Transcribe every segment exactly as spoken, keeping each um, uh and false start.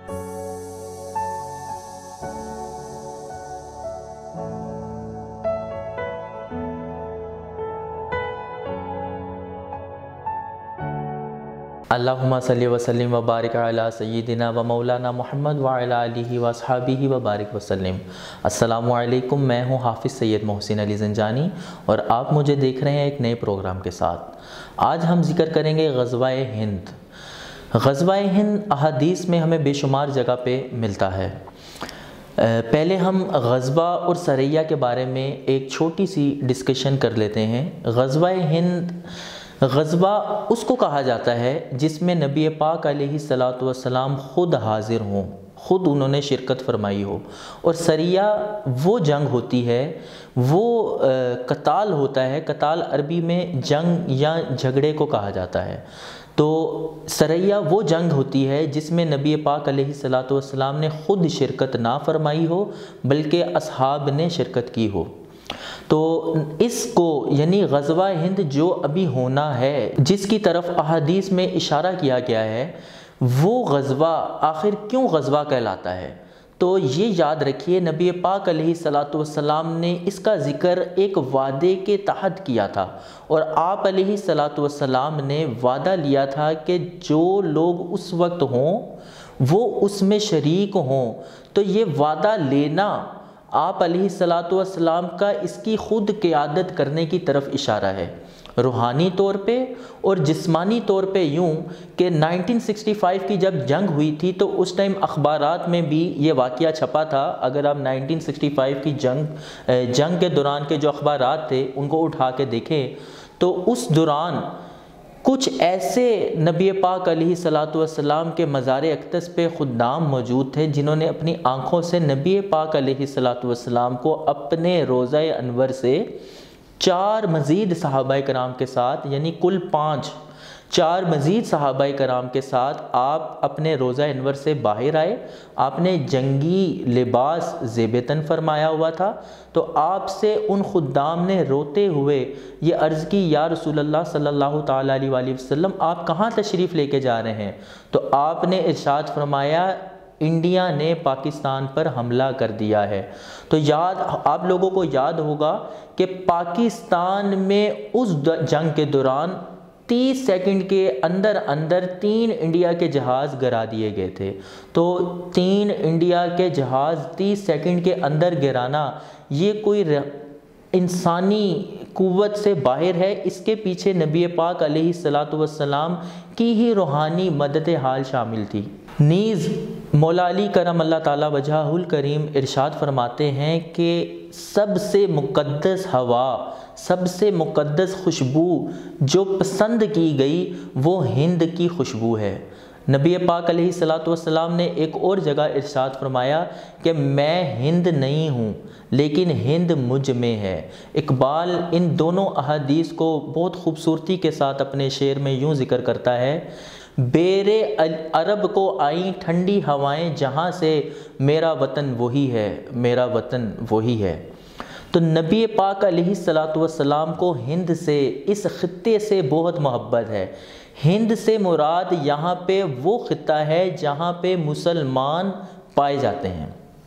اللہم صلی وسلم و بارک علی سیدنا و مولانا محمد و علی آلہ و اصحابہ و بارک وسلم۔ السلام علیکم، میں ہوں حافظ سید محسن علی زنجانی اور آپ مجھے دیکھ رہے ہیں ایک نئے پروگرام کے ساتھ۔ آج ہم ذکر کریں گے غزوہ ہند۔ غزوہ ہند احادیث میں ہمیں بے شمار جگہ پہ ملتا ہے۔ پہلے ہم غزوہ اور سریہ کے بارے میں ایک چھوٹی سی ڈسکشن کر لیتے ہیں۔ غزوہ ہند غزوہ اس کو کہا جاتا ہے جس میں نبی پاک علیہ الصلاۃ والسلام خود حاضر ہوں، خود انہوں نے شرکت فرمائی ہو، اور سریہ وہ جنگ ہوتی ہے، وہ قتال ہوتا ہے۔ قتال عربی میں جنگ یا جھگڑے کو کہا جاتا ہے۔ تو سریہ وہ جنگ ہوتی ہے جس میں نبی پاک علیہ الصلاۃ والسلام نے خود شرکت نہ فرمائی ہو بلکہ اصحاب نے شرکت کی ہو۔ تو اس کو یعنی غزوہ ہند جو ابھی ہونا ہے، جس کی طرف احادیث میں اشارہ کیا گیا ہے، وہ غزوہ آخر کیوں غزوہ کہلاتا ہے؟ تو یہ یاد رکھیے، نبی پاک علیہ الصلاۃ والسلام نے اس کا ذکر ایک وعدے کے تحت کیا تھا، اور آپ علیہ الصلاۃ والسلام نے وعدہ لیا تھا کہ جو لوگ اس وقت ہوں وہ اس میں شریک ہوں۔ تو یہ وعدہ لینا آپ علیہ الصلاۃ والسلام کا اس کی خود قیادت کرنے کی طرف اشارہ ہے، روحانی طور پہ اور جسمانی طور پہ۔ یوں کہ نائنٹین سکسٹی فائیو کی جب جنگ ہوئی تھی تو اس ٹائم اخبارات میں بھی یہ واقعہ چھپا تھا۔ اگر آپ نائنٹین سکسٹی فائیو کی جنگ جنگ کے دوران کے جو اخبارات تھے ان کو اٹھا کے دیکھیں تو اس دوران کچھ ایسے نبی پاک علیہ الصلاۃ والسلام کے مزار اقدس پہ خدام موجود تھے جنہوں نے اپنی آنکھوں سے نبی پاک علیہ الصلاۃ والسلام کو اپنے روضہ انور سے چار مزید صحابہ کرام کے ساتھ، یعنی کل پانچ چار مزید صحابہ کرام کے ساتھ آپ اپنے روضہ انور سے باہر آئے۔ آپ نے جنگی لباس زیب تن فرمایا ہوا تھا، تو آپ سے ان خدام نے روتے ہوئے یہ عرض کی، یا رسول اللہ صلی اللہ تعالیٰ علیہ وآلہ وسلم آپ کہاں تشریف لے کے جا رہے ہیں؟ تو آپ نے ارشاد فرمایا، انڈیا نے پاکستان پر حملہ کر دیا ہے۔ تو یاد آپ لوگوں کو یاد ہوگا کہ پاکستان میں اس جنگ کے دوران تیس سیکنڈ کے اندر اندر تین انڈیا کے جہاز گرا دیے گئے تھے۔ تو تین انڈیا کے جہاز تیس سیکنڈ کے اندر گرانا یہ کوئی انسانی قوت سے باہر ہے، اس کے پیچھے نبی پاک علیہ الصلاۃ والسلام کی ہی روحانی مدد حال شامل تھی۔ نیز مولا علی کرم اللہ تعالیٰ وجہہ الکریم ارشاد فرماتے ہیں کہ سب سے مقدس ہوا، سب سے مقدس خوشبو جو پسند کی گئی وہ ہند کی خوشبو ہے۔ نبی پاک علیہ الصلاۃ والسلام نے ایک اور جگہ ارشاد فرمایا کہ میں ہند نہیں ہوں لیکن ہند مجھ میں ہے۔ اقبال ان دونوں احادیث کو بہت خوبصورتی کے ساتھ اپنے شعر میں یوں ذکر کرتا ہے، بیرے عرب کو آئیں ٹھنڈی ہوائیں جہاں سے، میرا وطن وہی ہے، میرا وطن وہی ہے۔ تو نبی پاک علیہ الصلاۃ والسلام کو ہند سے، اس خطے سے بہت محبت ہے۔ ہند سے مراد یہاں پہ وہ خطہ ہے جہاں پہ مسلمان پائے جاتے ہیں،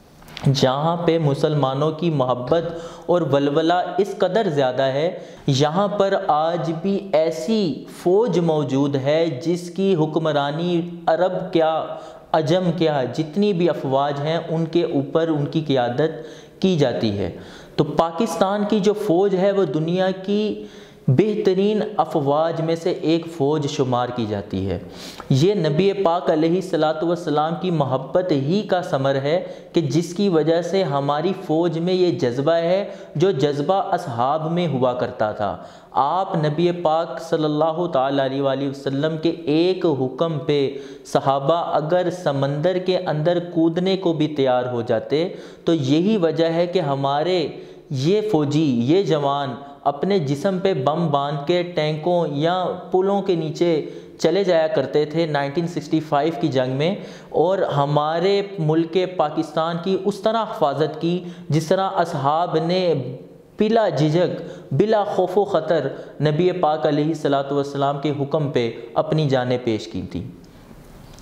جہاں پہ مسلمانوں کی محبت اور ولولہ اس قدر زیادہ ہے۔ یہاں پر آج بھی ایسی فوج موجود ہے جس کی حکمرانی عرب کیا عجم کیا جتنی بھی افواج ہیں ان کے اوپر ان کی قیادت کی جاتی ہے۔ تو پاکستان کی جو فوج ہے وہ دنیا کی بہترین افواج میں سے ایک فوج شمار کی جاتی ہے۔ یہ نبی پاک علیہ الصلاۃ والسلام کی محبت ہی کا ثمر ہے کہ جس کی وجہ سے ہماری فوج میں یہ جذبہ ہے جو جذبہ اصحاب میں ہوا کرتا تھا۔ آپ نبی پاک صلی اللہ تعالیٰ علیہ وآلہ وسلم کے ایک حکم پہ صحابہ اگر سمندر کے اندر کودنے کو بھی تیار ہو جاتے، تو یہی وجہ ہے کہ ہمارے یہ فوجی، یہ جوان اپنے جسم پہ بم باندھ کے ٹینکوں یا پلوں کے نیچے چلے جایا کرتے تھے نائنٹین سکسٹی فائیو کی جنگ میں، اور ہمارے ملک پاکستان کی اس طرح حفاظت کی جس طرح اصحاب نے بلا جھجک، بلا خوف و خطر نبی پاک علیہ الصلاۃ والسلام کے حکم پہ اپنی جانیں پیش کی تھیں۔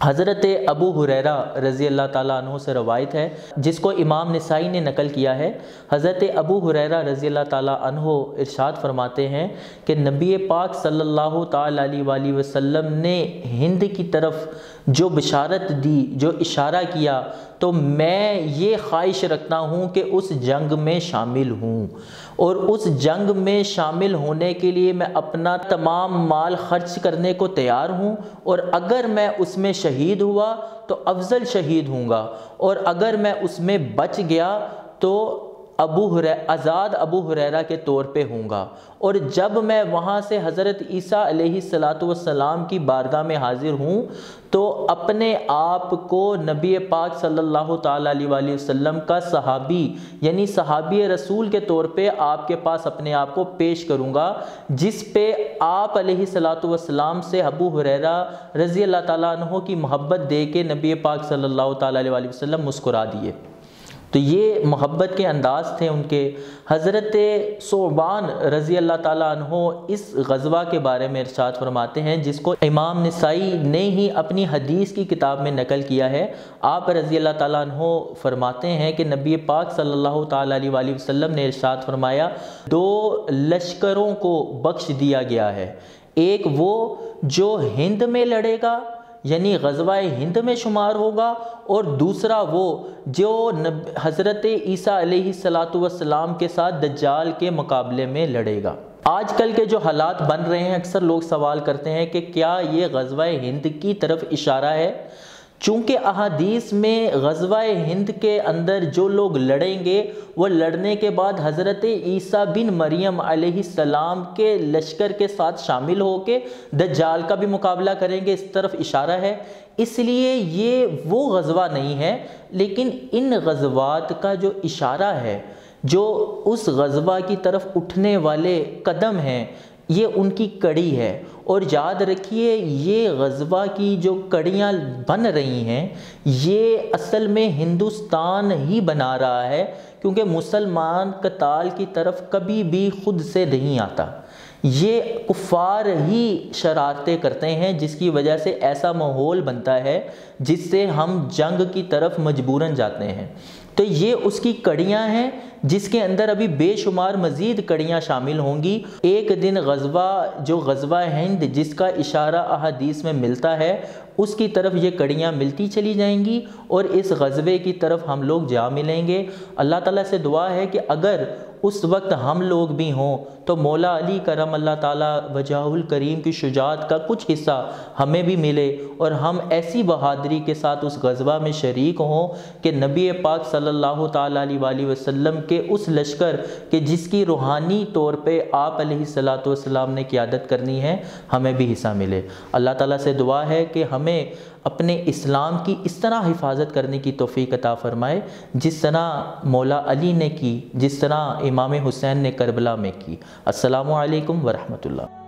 حضرت ابو ہریرہ رضی اللہ تعالیٰ عنہ سے روایت ہے جس کو امام نسائی نے نقل کیا ہے۔ حضرت ابو ہریرہ رضی اللہ تعالیٰ عنہ ارشاد فرماتے ہیں کہ نبی پاک صلی اللہ تعالیٰ علیہ وآلہ وسلم نے ہند کی طرف جو بشارت دی، جو اشارہ کیا، تو میں یہ خواہش رکھتا ہوں کہ اس جنگ میں شامل ہوں، اور اس جنگ میں شامل ہونے کے لیے میں اپنا تمام مال خرچ کرنے کو تیار ہوں، اور اگر میں اس میں شہید ہوا تو افضل شہید ہوں گا، اور اگر میں اس میں بچ گیا تو ابو ہریرہ آزاد ابو ہریرہ کے طور پہ ہوں گا، اور جب میں وہاں سے حضرت عیسیٰ علیہ الصلاۃ والسلام کی بارگاہ میں حاضر ہوں تو اپنے آپ کو نبی پاک صلی اللہ تعالیٰ علیہ وآلہ وسلم کا صحابی یعنی صحابی رسول کے طور پہ آپ کے پاس اپنے آپ کو پیش کروں گا، جس پہ آپ علیہ الصلاۃ والسلام سے ابو ہریرہ رضی اللہ تعالیٰ عنہ کی محبت دے کے نبی پاک صلی اللہ تعالیٰ علیہ وآلہ وسلم مسکرا دیے۔ تو یہ محبت کے انداز تھے ان کے۔ حضرت ثعبان رضی اللہ تعالیٰ عنہ اس غزوہ کے بارے میں ارشاد فرماتے ہیں جس کو امام نسائی نے ہی اپنی حدیث کی کتاب میں نقل کیا ہے۔ آپ رضی اللہ تعالیٰ عنہ فرماتے ہیں کہ نبی پاک صلی اللہ تعالیٰ علیہ وآلہ وسلم نے ارشاد فرمایا، دو لشکروں کو بخش دیا گیا ہے، ایک وہ جو ہند میں لڑے گا یعنی غزوہ ہند میں شمار ہوگا، اور دوسرا وہ جو حضرت عیسیٰ علیہ الصلاۃ والسلام کے ساتھ دجال کے مقابلے میں لڑے گا۔ آج کل کے جو حالات بن رہے ہیں، اکثر لوگ سوال کرتے ہیں کہ کیا یہ غزوہ ہند کی طرف اشارہ ہے؟ چونکہ احادیث میں غزوہ ہند کے اندر جو لوگ لڑیں گے وہ لڑنے کے بعد حضرت عیسیٰ بن مریم علیہ السلام کے لشکر کے ساتھ شامل ہو کے دجال کا بھی مقابلہ کریں گے، اس طرف اشارہ ہے۔ اس لیے یہ وہ غزوہ نہیں ہے، لیکن ان غزوات کا جو اشارہ ہے، جو اس غزوہ کی طرف اٹھنے والے قدم ہیں، یہ ان کی کڑی ہے۔ اور یاد رکھیے یہ غزوہ کی جو کڑیاں بن رہی ہیں یہ اصل میں ہندوستان ہی بنا رہا ہے، کیونکہ مسلمان قتال کی طرف کبھی بھی خود سے نہیں آتا، یہ کفار ہی شرارتیں کرتے ہیں جس کی وجہ سے ایسا ماحول بنتا ہے جس سے ہم جنگ کی طرف مجبوراً جاتے ہیں۔ تو یہ اس کی کڑیاں ہیں جس کے اندر ابھی بے شمار مزید کڑیاں شامل ہوں گی۔ ایک دن غزوہ جو غزوہ ہند جس کا اشارہ احادیث میں ملتا ہے، اس کی طرف یہ کڑیاں ملتی چلی جائیں گی، اور اس غزوے کی طرف ہم لوگ جا ملیں گے۔ اللہ تعالیٰ سے دعا ہے کہ اگر اس وقت ہم لوگ بھی ہوں تو مولا علی کرم اللہ تعالیٰ وجہہ الکریم کی شجاعت کا کچھ حصہ ہمیں بھی ملے، اور ہم ایسی بہادری کے ساتھ اس غزوہ میں شریک ہوں کہ نبی پاک صلی اللہ تعالیٰ علیہ وآلہ وسلم کے اس لشکر کہ جس کی روحانی طور پہ آپ علیہ الصلاۃ والسلام نے قیادت کرنی ہے، ہمیں بھی حصہ ملے۔ اللہ تعالیٰ سے دعا ہے کہ ہمیں اپنے اسلام کی اس طرح حفاظت کرنے کی توفیق عطا فرمائے جس طرح مولا علی نے کی، جس طرح امام حسین نے کربلا میں کی۔ السلام علیکم ورحمۃ اللہ۔